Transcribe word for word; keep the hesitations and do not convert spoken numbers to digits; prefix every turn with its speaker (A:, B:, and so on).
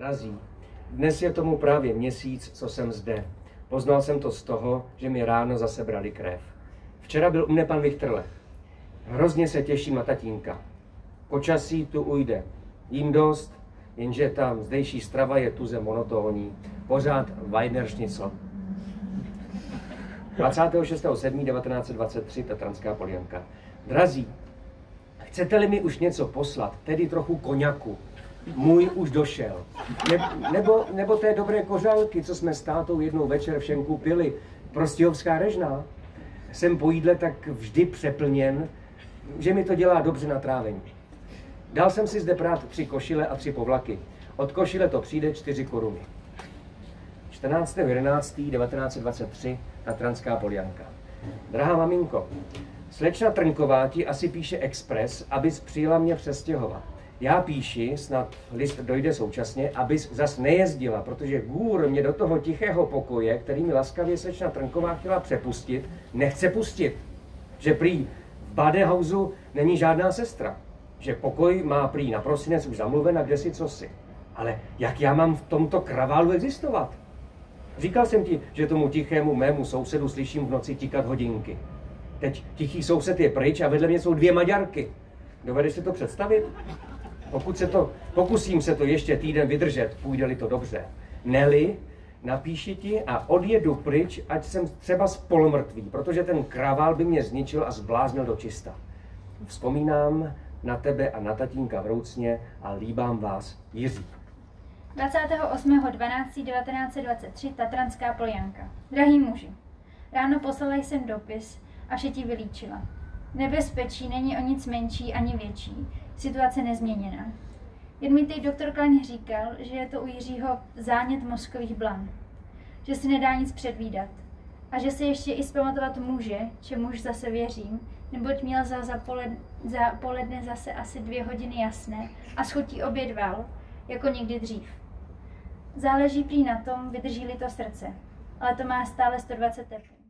A: Drazí, dnes je tomu právě měsíc, co jsem zde. Poznal jsem to z toho, že mi ráno zase brali krev. Včera byl u mne pan Vichtrle. Hrozně se těším na tatínka. Počasí tu ujde. Jím dost, jenže tam zdejší strava je tuze monotónní. Pořád Weidnerschnitzel. dvacátého šestého sedmého devatenáct set dvacet tři Tatranská Poljanka. Drazí, chcete-li mi už něco poslat, tedy trochu koňaku, můj už došel. Ne, nebo, nebo té dobré kořálky, co jsme s tátou jednou večer v Šenku pili, Prostějovská Režná. Jsem po jídle tak vždy přeplněn, že mi to dělá dobře na trávení. Dal jsem si zde prát tři košile a tři povlaky. Od košile to přijde čtyři koruny. čtrnáctého jedenáctého devatenáct set dvacet tři Tatranská Poljanka. Drahá maminko, slečna Trnková ti asi píše expres, abys přijela mě přestěhovat. Já píši, snad list dojde současně, abys zas nejezdila, protože gůr mě do toho tichého pokoje, který mi laskavě slečna Trnková chtěla přepustit, nechce pustit. Že prý v Badehausu není žádná sestra. Že pokoj má prý na prosinec už zamluven a kdesi cosi. Ale jak já mám v tomto kraválu existovat? Říkal jsem ti, že tomu tichému mému sousedu slyším v noci tikat hodinky. Teď tichý soused je pryč a vedle mě jsou dvě Maďarky. Dovedeš si to představit? Pokud se to, pokusím se to ještě týden vydržet, půjde-li to dobře. Neli, napíši ti a odjedu pryč, ať jsem třeba spolumrtvý, protože ten kravál by mě zničil a zbláznil do čista. Vzpomínám na tebe a na tatínka vroucně a líbám vás, Jiří.
B: dvacátého osmého dvanáctého devatenáct set dvacet tři Tatranská Poljanka. Drahý muži, ráno poslala jsem dopis a vše ti vylíčila. Nebezpečí není o nic menší ani větší, situace nezměněná. Jen mi teď doktor Klein říkal, že je to u Jiřího zánět mozkových blan, že si nedá nic předvídat a že se ještě i zpamatovat může, čemuž zase věřím, neboť měl za, za, poled, za poledne zase asi dvě hodiny jasné a schutí obědval, jako někdy dřív. Záleží prý na tom, vydrží-li to srdce, ale to má stále sto dvacet tepů.